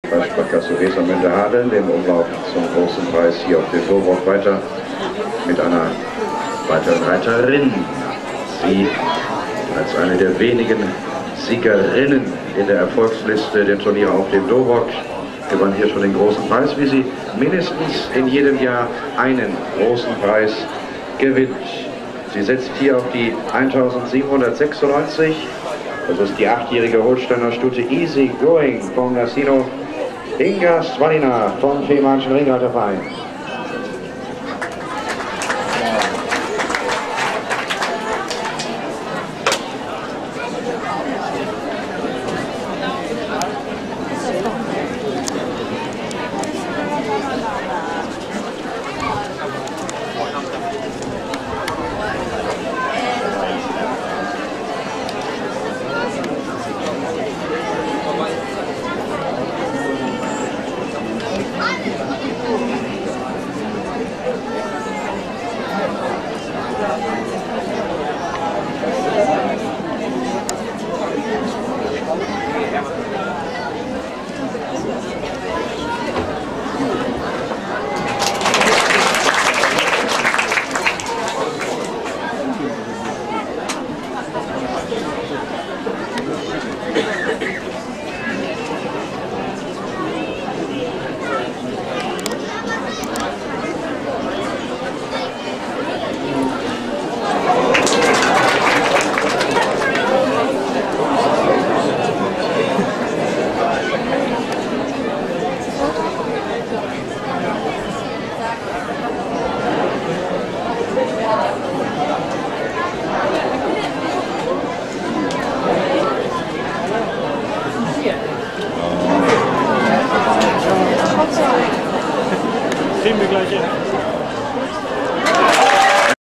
bei Sparkasse Wesermünde-Hadeln den Umlauf zum großen Preis hier auf dem Dohrock weiter mit einer weiteren Reiterin. Sie als eine der wenigen Siegerinnen in der Erfolgsliste der Turniere auf dem Dohrock gewann hier schon den großen Preis, wie sie mindestens in jedem Jahr einen großen Preis gewinnt. Sie setzt hier auf die 1796. Das ist die 8-jährige Holsteiner Stute Easy Going vom Nasino Inga Svalina vom Fehmarnischen Ringreiterverein. Kriegen wir gleich hin.